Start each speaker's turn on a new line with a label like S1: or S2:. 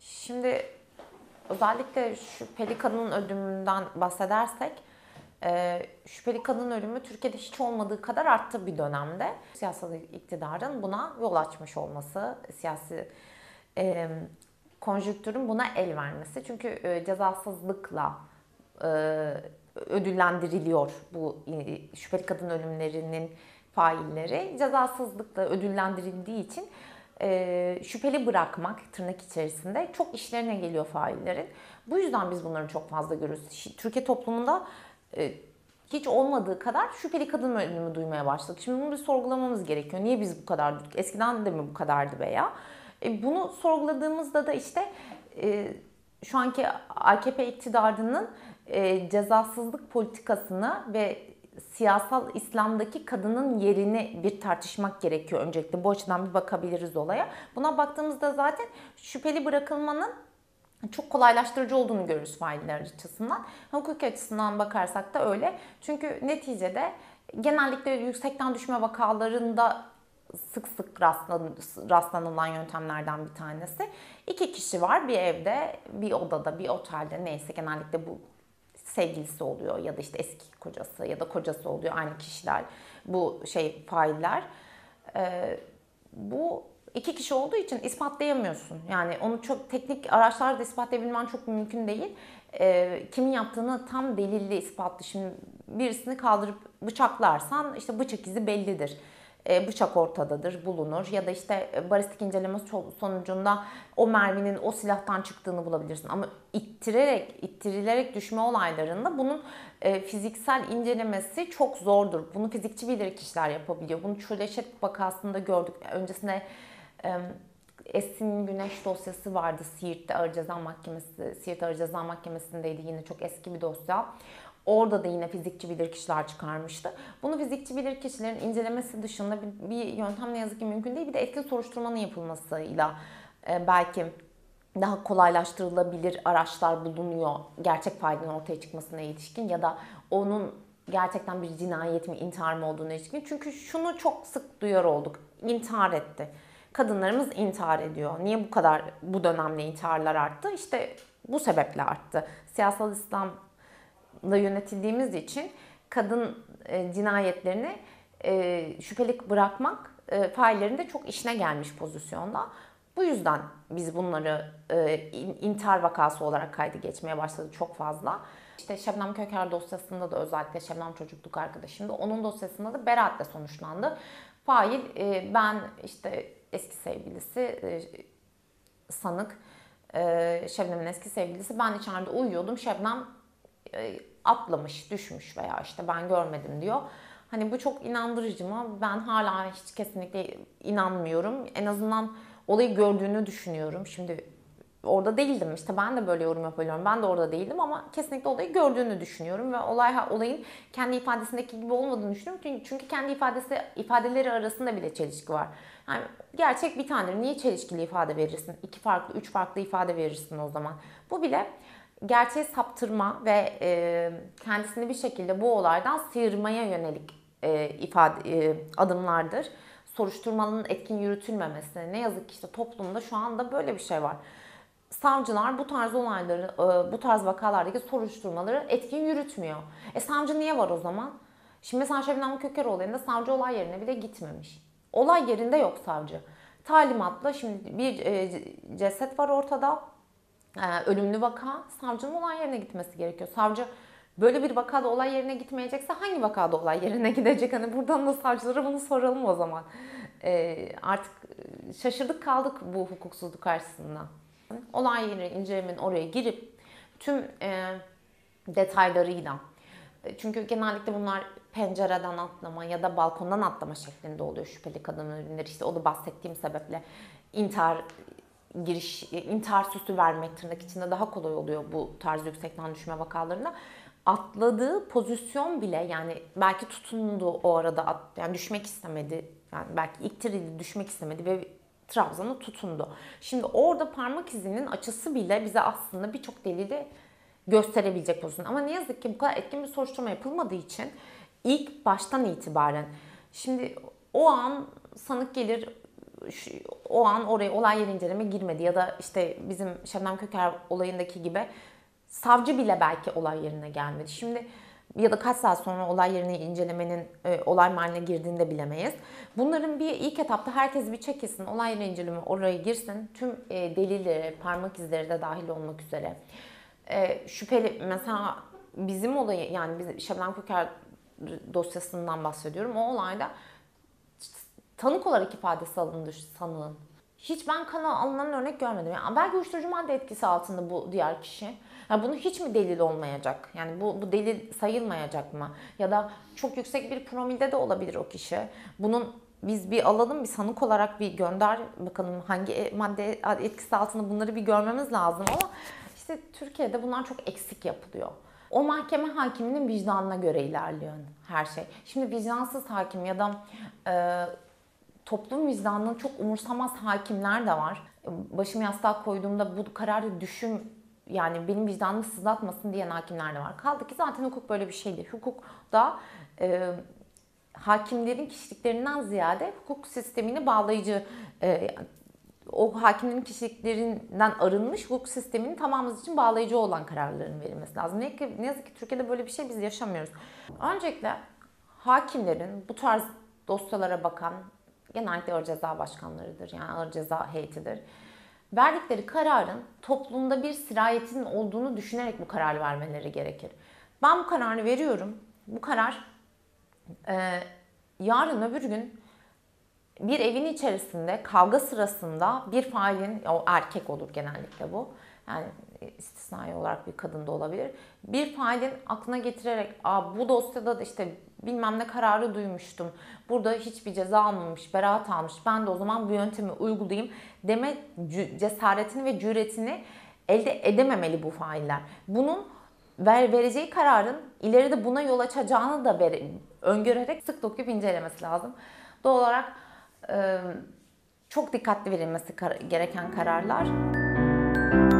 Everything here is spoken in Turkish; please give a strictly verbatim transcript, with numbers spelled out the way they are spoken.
S1: Şimdi özellikle şüpheli kadının ölümünden bahsedersek, e, şüpheli kadın ölümü Türkiye'de hiç olmadığı kadar arttı bir dönemde. Siyasal iktidarın buna yol açmış olması, siyasi e, konjüktürün buna el vermesi. Çünkü e, cezasızlıkla e, ödüllendiriliyor bu e, şüpheli kadın ölümlerinin failleri. Cezasızlıkla ödüllendirildiği için e, şüpheli bırakmak tırnak içerisinde çok işlerine geliyor faillerin. Bu yüzden biz bunları çok fazla görüyoruz. Türkiye toplumunda e, hiç olmadığı kadar şüpheli kadın ölümü duymaya başladık. Şimdi bunu bir sorgulamamız gerekiyor. Niye biz bu kadardık? Eskiden de mi bu kadardı veya? E, bunu sorguladığımızda da işte e, şu anki A K P iktidarının e, cezasızlık politikasını ve siyasal İslam'daki kadının yerini bir tartışmak gerekiyor öncelikle. Bu açıdan bir bakabiliriz olaya. Buna baktığımızda zaten şüpheli bırakılmanın çok kolaylaştırıcı olduğunu görürüz failler açısından. Hukuki açısından bakarsak da öyle. Çünkü neticede genellikle yüksekten düşme vakalarında sık sık rastlanılan yöntemlerden bir tanesi. İki kişi var bir evde, bir odada, bir otelde, neyse, genellikle bu sevgilisi oluyor ya da işte eski kocası ya da kocası oluyor, aynı kişiler bu şey failler. Ee, bu iki kişi olduğu için ispatlayamıyorsun. Yani onu çok teknik araçlarla ispatlayabilmen çok mümkün değil. Ee, kimin yaptığını tam delilli ispatlı. Şimdi birisini kaldırıp bıçaklarsan işte bıçak izi bellidir. Bıçak ortadadır, bulunur. Ya da işte balistik inceleme sonucunda o merminin o silahtan çıktığını bulabilirsin. Ama ittirerek, ittirilerek düşme olaylarında bunun fiziksel incelemesi çok zordur. Bunu fizikçi bilirkişiler yapabiliyor. Bunu Çöleşet vakasında gördük. Öncesinde Esin Güneş dosyası vardı Siirt'te Ağır Ceza Mahkemesi, Siirt Ağır Ceza Mahkemesi'ndeydi, yine çok eski bir dosya. Orada da yine fizikçi bilirkişiler çıkarmıştı. Bunu fizikçi bilirkişilerin incelemesi dışında bir, bir yöntem ne yazık ki mümkün değil. Bir de etkin soruşturmanın yapılmasıyla e, belki daha kolaylaştırılabilir araçlar bulunuyor gerçek failin ortaya çıkmasına ilişkin ya da onun gerçekten bir cinayet mi, intihar mı olduğuna ilişkin. Çünkü şunu çok sık duyar olduk. İntihar etti. Kadınlarımız intihar ediyor. Niye bu kadar bu dönemde intiharlar arttı? İşte bu sebeple arttı. Siyasal İslam da yönetildiğimiz için kadın e, cinayetlerini e, şüpheli bırakmak e, faillerin de çok işine gelmiş pozisyonda. Bu yüzden biz bunları e, intihar vakası olarak kaydı geçmeye başladı çok fazla. İşte Şebnem Köker dosyasında da, özellikle Şebnem çocukluk arkadaşımda, onun dosyasında da beraatle sonuçlandı. Fail e, ben işte eski sevgilisi e, sanık e, Şebnem'in eski sevgilisi, ben içeride uyuyordum, Şebnem e, atlamış, düşmüş veya işte ben görmedim diyor. Hani bu çok inandırıcı mı? Ben hala hiç kesinlikle inanmıyorum. En azından olayı gördüğünü düşünüyorum. Şimdi orada değildim, işte ben de böyle yorum yapıyorum. Ben de orada değildim ama kesinlikle olayı gördüğünü düşünüyorum ve olay olayın kendi ifadesindeki gibi olmadığını düşünüyorum. Çünkü, çünkü kendi ifadesi ifadeleri arasında bile çelişki var. Yani gerçek bir tanedir. Niye çelişkili ifade verirsin? İki farklı, üç farklı ifade verirsin o zaman. Bu bile gerçeği saptırma ve e, kendisini bir şekilde bu olaydan sıyırmaya yönelik e, ifade e, adımlardır. Soruşturmanın etkin yürütülmemesi. Ne yazık ki işte toplumda şu anda böyle bir şey var. Savcılar bu tarz olayları, e, bu tarz vakalardaki soruşturmaları etkin yürütmüyor. E savcı niye var o zaman? Şimdi mesela Şebnem Köker olayında savcı olay yerine bile gitmemiş. Olay yerinde yok savcı. Talimatla şimdi bir e, ceset var ortada. Ölümlü vaka, savcının olay yerine gitmesi gerekiyor. Savcı böyle bir vakada olay yerine gitmeyecekse hangi vakada olay yerine gidecek? Hani buradan da savcılara bunu soralım o zaman. Ee, artık şaşırdık kaldık bu hukuksuzluk karşısında. Olay yeri incelemenin oraya girip tüm e, detaylarıyla, çünkü genellikle bunlar pencereden atlama ya da balkondan atlama şeklinde oluyor şüpheli kadın ölümleri. İşte o da bahsettiğim sebeple intihar giriş, intihar süsü vermek tırnak içinde daha kolay oluyor bu tarz yüksekten düşme vakalarında. Atladığı pozisyon bile, yani belki tutundu o arada, at, yani düşmek istemedi. Yani belki iktirildi, düşmek istemedi ve trabzana tutundu. Şimdi orada parmak izinin açısı bile bize aslında birçok delili gösterebilecek pozisyon. Ama ne yazık ki bu kadar etkin bir soruşturma yapılmadığı için ilk baştan itibaren, şimdi o an sanık gelir, şu, o an oraya olay yeri inceleme girmedi ya da işte bizim Şebnem Köker olayındaki gibi savcı bile belki olay yerine gelmedi. Şimdi ya da kaç saat sonra olay yerini incelemenin e, olay mahalline girdiğini de bilemeyiz. Bunların bir ilk etapta herkes bir çekilsin, olay yeri inceleme oraya girsin. Tüm e, delilleri, parmak izleri de dahil olmak üzere. E, şüpheli mesela bizim olayı, yani biz Şebnem Köker dosyasından bahsediyorum. O olayda tanık olarak ifadesi alındı sanığın. Hiç ben kana alınan örnek görmedim. Yani belki uyuşturucu madde etkisi altında bu diğer kişi. Yani bunu hiç mi delil olmayacak? Yani bu, bu delil sayılmayacak mı? Ya da çok yüksek bir promilde de olabilir o kişi. Bunun biz bir alalım, bir sanık olarak bir gönder bakalım hangi madde etkisi altında, bunları bir görmemiz lazım ama işte Türkiye'de bunlar çok eksik yapılıyor. O mahkeme hakiminin vicdanına göre ilerliyor her şey. Şimdi vicdansız hakim ya da e, toplum vicdanını çok umursamaz hakimler de var. Başımı yastığa koyduğumda bu kararı düşün, yani benim vicdanımı sızlatmasın diyen hakimler de var. Kaldı ki zaten hukuk böyle bir şey değil. Hukukta e, hakimlerin kişiliklerinden ziyade hukuk sistemini bağlayıcı, e, o hakimlerin kişiliklerinden arınmış hukuk sisteminin tamamımız için bağlayıcı olan kararların verilmesi lazım. Ne, ki, ne yazık ki Türkiye'de böyle bir şey biz yaşamıyoruz. Öncelikle hakimlerin bu tarz dosyalara bakan, genellikle ağır ceza başkanlarıdır, yani ağır ceza heyetidir, verdikleri kararın toplumda bir sirayetinin olduğunu düşünerek bu kararı vermeleri gerekir. Ben bu kararı veriyorum. Bu karar e, yarın öbür gün bir evin içerisinde kavga sırasında bir failin, o erkek olur genellikle bu, yani istisnai olarak bir kadın da olabilir, bir failin aklına getirerek Aa, bu dosyada da işte bilmem ne kararı duymuştum, burada hiçbir ceza almamış, beraat almış, ben de o zaman bu yöntemi uygulayayım deme cesaretini ve cüretini elde edememeli bu failler. Bunun ver, vereceği kararın ileride buna yol açacağını da ver, öngörerek sık dokuyup incelemesi lazım. Doğal olarak e, çok dikkatli verilmesi gereken kararlar.